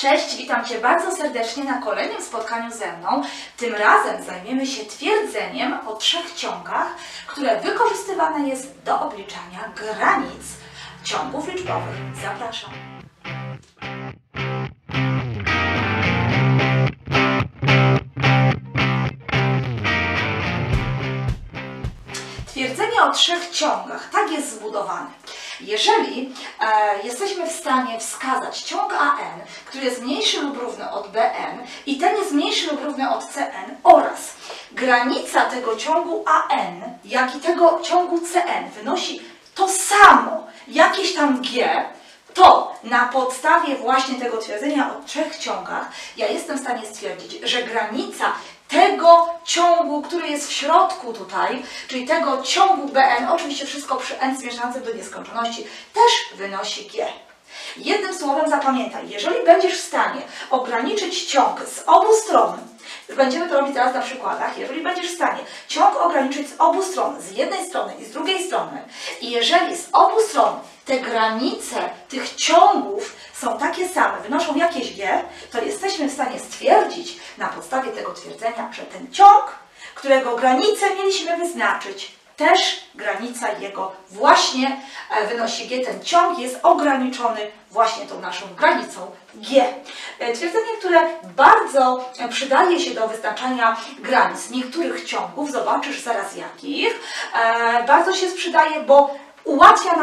Cześć, witam Cię bardzo serdecznie na kolejnym spotkaniu ze mną. Tym razem zajmiemy się twierdzeniem o 3 ciągach, które wykorzystywane jest do obliczania granic ciągów liczbowych. Zapraszam. Twierdzenie o 3 ciągach, tak jest zbudowane. Jeżeli jesteśmy w stanie wskazać ciąg AN, który jest mniejszy lub równy od BN i ten jest mniejszy lub równy od CN oraz granica tego ciągu AN, jak i tego ciągu CN wynosi to samo, jakieś tam G, to na podstawie właśnie tego twierdzenia o 3 ciągach ja jestem w stanie stwierdzić, że granica tego ciągu, który jest w środku tutaj, czyli tego ciągu BN, oczywiście wszystko przy n zmierzającym do nieskończoności, też wynosi G. Jednym słowem zapamiętaj, jeżeli będziesz w stanie ograniczyć ciąg z obu stron, będziemy to robić teraz na przykładach, jeżeli będziesz w stanie ciąg ograniczyć z obu stron, z jednej strony i z drugiej strony, i jeżeli z obu stron te granice tych ciągów są takie same, wynoszą jakieś G, to jesteśmy w stanie stwierdzić na podstawie tego twierdzenia, że ten ciąg, którego granicę mieliśmy wyznaczyć, też granica jego właśnie wynosi G. Ten ciąg jest ograniczony właśnie tą naszą granicą G. Twierdzenie, które bardzo przydaje się do wyznaczania granic niektórych ciągów, zobaczysz zaraz jakich, bardzo się przydaje, bo ułatwia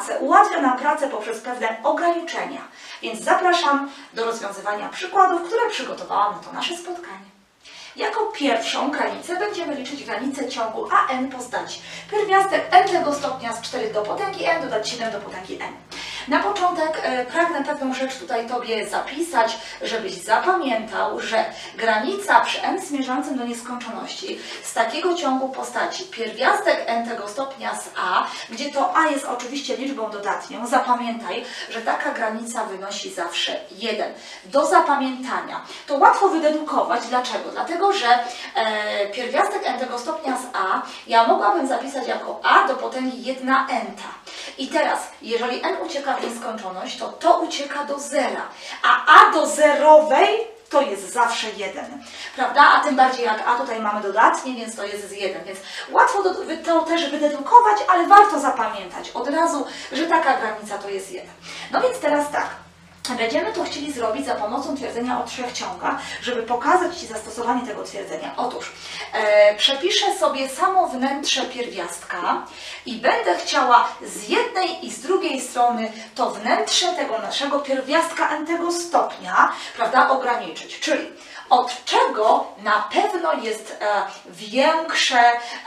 nam pracę poprzez pewne ograniczenia. Więc zapraszam do rozwiązywania przykładów, które przygotowałam na to nasze spotkanie. Jako pierwszą granicę będziemy liczyć granicę ciągu AN w postaci pierwiastek n tego stopnia z 4 do potęgi n dodać 7 do potęgi n. Na początek pragnę pewną rzecz tutaj Tobie zapisać, żebyś zapamiętał, że granica przy n zmierzającym do nieskończoności z takiego ciągu postaci pierwiastek n tego stopnia z a, gdzie to a jest oczywiście liczbą dodatnią, zapamiętaj, że taka granica wynosi zawsze 1. Do zapamiętania. To łatwo wydedukować. Dlaczego? Dlatego, że pierwiastek n tego stopnia z a ja mogłabym zapisać jako a do potęgi 1 n. I teraz, jeżeli n ucieka w nieskończoność, to to ucieka do zera, a do zerowej to jest zawsze 1, prawda? A tym bardziej jak a tutaj mamy dodatnie, więc to jest z 1, więc łatwo to też wydedukować, ale warto zapamiętać od razu, że taka granica to jest 1. No więc teraz tak. Będziemy to chcieli zrobić za pomocą twierdzenia o 3 ciągach, żeby pokazać Ci zastosowanie tego twierdzenia. Otóż przepiszę sobie samo wnętrze pierwiastka i będę chciała z jednej i z drugiej strony to wnętrze tego naszego pierwiastka n tego stopnia, prawda, ograniczyć. Czyli od czego na pewno jest większe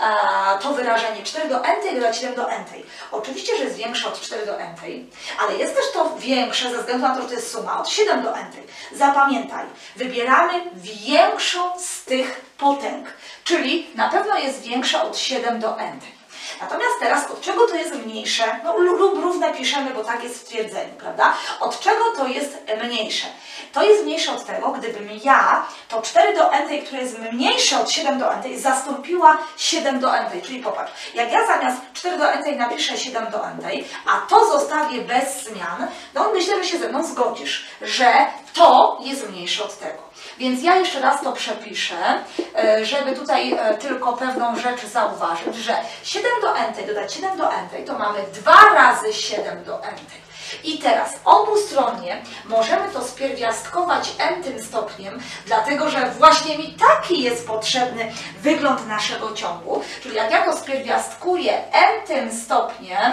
to wyrażenie 4 do n dodać 7 do n. Oczywiście, że jest większe od 4 do n, ale jest też to większe ze względu na to, że to jest suma od 7 do n. Zapamiętaj, wybieramy większą z tych potęg, czyli na pewno jest większa od 7 do n. Natomiast teraz od czego to jest mniejsze, no lub równe piszemy, bo tak jest w twierdzeniu, prawda? Od czego to jest mniejsze? To jest mniejsze od tego, gdybym ja to 4 do n, które jest mniejsze od 7 do n, zastąpiła 7 do n. Czyli popatrz, jak ja zamiast 4 do n napiszę 7 do n, a to zostawię bez zmian, no myślę, że się ze mną zgodzisz, że to jest mniejsze od tego. Więc ja jeszcze raz to przepiszę, żeby tutaj tylko pewną rzecz zauważyć, że 7 do n dodać 7 do n to mamy 2 razy 7 do n. I teraz obustronnie możemy to spierwiastkować n-tym stopniem, dlatego że właśnie mi taki jest potrzebny wygląd naszego ciągu. Czyli jak ja to spierwiastkuję n-tym stopniem,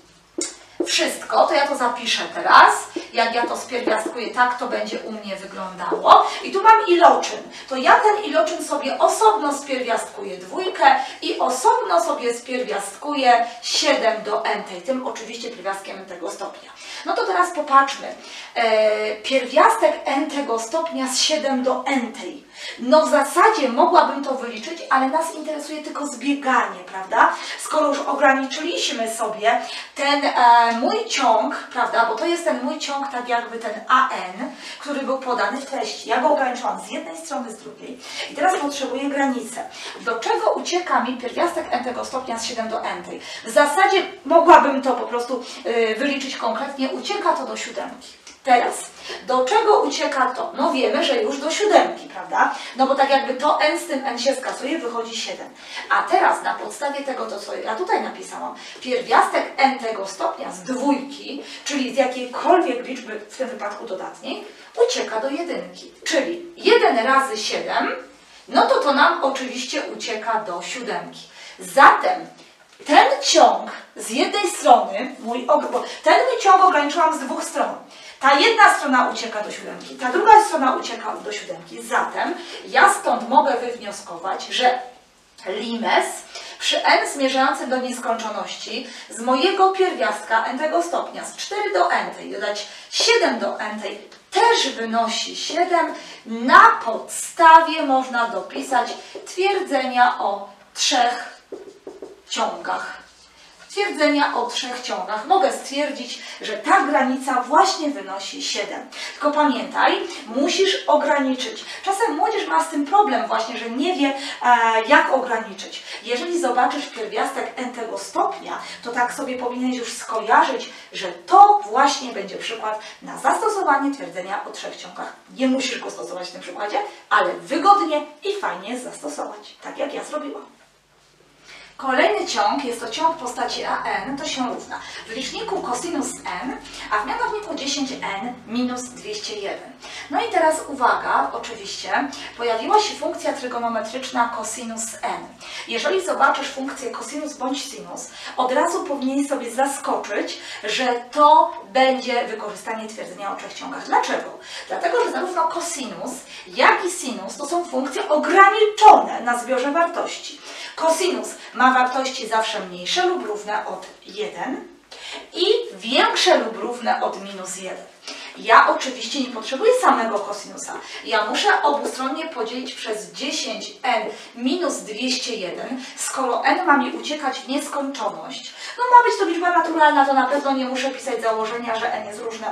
wszystko, to ja to zapiszę teraz. Jak ja to spierwiastkuję, tak to będzie u mnie wyglądało. I tu mam iloczyn. To ja ten iloczyn sobie osobno spierwiastkuję 2 i osobno sobie spierwiastkuję 7 do n. Tym oczywiście pierwiastkiem tego stopnia. No to teraz popatrzmy. Pierwiastek n tego stopnia z 7 do n. No w zasadzie mogłabym to wyliczyć, ale nas interesuje tylko zbieganie, prawda? Skoro już ograniczyliśmy sobie ten mój ciąg, prawda, bo to jest ten mój ciąg, tak jakby ten AN, który był podany w treści. Ja go ograniczyłam z jednej strony, z drugiej. I teraz potrzebuję granicę. Do czego ucieka mi pierwiastek n tego stopnia z 7 do n? W zasadzie mogłabym to po prostu wyliczyć konkretnie. Ucieka to do 7. Teraz, do czego ucieka to? No wiemy, że już do 7, prawda? No bo tak jakby to n z tym n się skasuje, wychodzi 7. A teraz na podstawie tego, to co ja tutaj napisałam, pierwiastek n tego stopnia z 2, czyli z jakiejkolwiek liczby, w tym wypadku dodatniej, ucieka do 1. Czyli 1 razy 7, no to nam oczywiście ucieka do 7. Zatem ten ciąg z jednej strony, bo ten mój ciąg ograniczyłam z 2 stron. Ta jedna strona ucieka do 7, ta druga strona ucieka do 7. Zatem ja stąd mogę wywnioskować, że limes przy n zmierzającym do nieskończoności z mojego pierwiastka n tego stopnia z 4 do n dodać 7 do n też wynosi 7. Na podstawie można dopisać twierdzenia o 3 ciągach. Twierdzenia o 3 ciągach. Mogę stwierdzić, że ta granica właśnie wynosi 7. Tylko pamiętaj, musisz ograniczyć. Czasem młodzież ma z tym problem właśnie, że nie wie, jak ograniczyć. Jeżeli zobaczysz pierwiastek n tego stopnia, to tak sobie powinieneś już skojarzyć, że to właśnie będzie przykład na zastosowanie twierdzenia o 3 ciągach. Nie musisz go stosować w tym przykładzie, ale wygodnie i fajnie jest zastosować. Tak jak ja zrobiłam. Kolejny ciąg, jest to ciąg postaci an, to się równa w liczniku cosinus n, a w mianowniku 10n minus 201. No i teraz uwaga, oczywiście, pojawiła się funkcja trygonometryczna cosinus n. Jeżeli zobaczysz funkcję cosinus bądź sinus, od razu powinieneś sobie zaskoczyć, że to będzie wykorzystanie twierdzenia o 3 ciągach. Dlaczego? Dlatego, że zarówno cosinus, jak i sinus to są funkcje ograniczone na zbiorze wartości. Cosinus ma wartości zawsze mniejsze lub równe od 1 i większe lub równe od minus 1. Ja oczywiście nie potrzebuję samego kosinusa. Ja muszę obustronnie podzielić przez 10n minus 201. Skoro n ma mi uciekać w nieskończoność, no ma być to liczba naturalna, to na pewno nie muszę pisać założenia, że n jest różne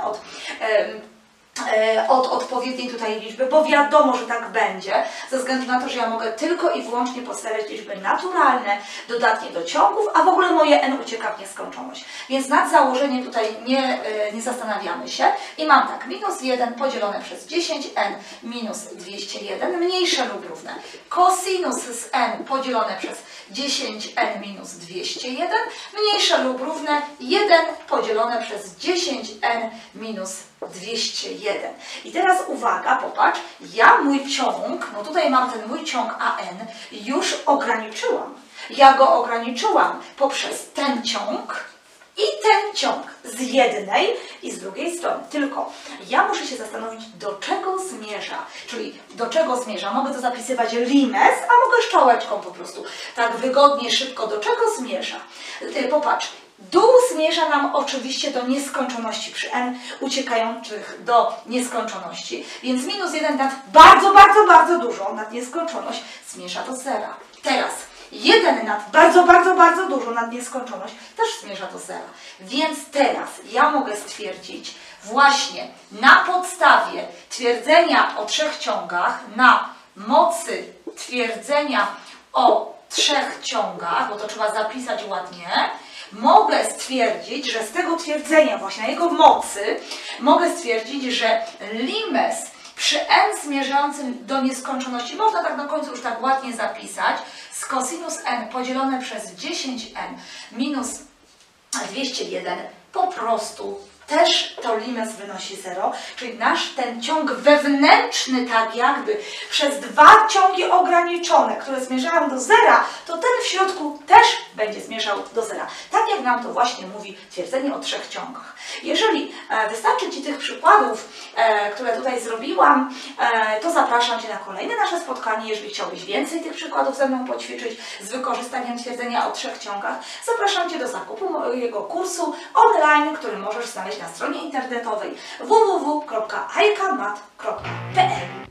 od odpowiedniej tutaj liczby, bo wiadomo, że tak będzie, ze względu na to, że ja mogę tylko i wyłącznie podstawiać liczby naturalne, dodatnie do ciągów, a w ogóle moje n ucieka w nieskończoność. Więc nad założeniem tutaj nie zastanawiamy się i mam tak, minus 1 podzielone przez 10n minus 201 mniejsze lub równe. Cosinus z n podzielone przez 10n minus 201 mniejsze lub równe 1 podzielone przez 10n minus 201. I teraz uwaga, popatrz, ja mój ciąg, no tutaj mam ten mój ciąg an, już ograniczyłam. Ja go ograniczyłam poprzez ten ciąg i ten ciąg z jednej i z drugiej strony. Tylko ja muszę się zastanowić, do czego zmierza. Czyli do czego zmierza? Mogę to zapisywać limes, a mogę szczałeczką po prostu. Tak wygodnie, szybko. Do czego zmierza? Popatrz. Dół zmierza nam oczywiście do nieskończoności przy n uciekających do nieskończoności, więc minus 1 nad bardzo, bardzo, bardzo dużo, nad nieskończoność zmierza do zera. Teraz 1 nad bardzo, bardzo, bardzo dużo, nad nieskończoność też zmierza do zera. Więc teraz ja mogę stwierdzić właśnie na podstawie twierdzenia o 3 ciągach, na mocy twierdzenia o 3 ciągach, bo to trzeba zapisać ładnie, mogę stwierdzić, że z tego twierdzenia, właśnie na jego mocy, mogę stwierdzić, że limes przy n zmierzającym do nieskończoności, można tak na końcu już tak ładnie zapisać, z cosinus n podzielone przez 10n minus 201 po prostu też to limes wynosi 0, czyli nasz ten ciąg wewnętrzny tak jakby przez 2 ciągi ograniczone, które zmierzają do zera, to ten w środku też będzie zmierzał do zera. Tak jak nam to właśnie mówi twierdzenie o 3 ciągach. Jeżeli wystarczy Ci tych przykładów, które tutaj zrobiłam, to zapraszam Cię na kolejne nasze spotkanie. Jeżeli chciałbyś więcej tych przykładów ze mną poćwiczyć z wykorzystaniem twierdzenia o 3 ciągach, zapraszam Cię do zakupu mojego kursu online, który możesz znaleźć na stronie internetowej www.ajkamat.pl.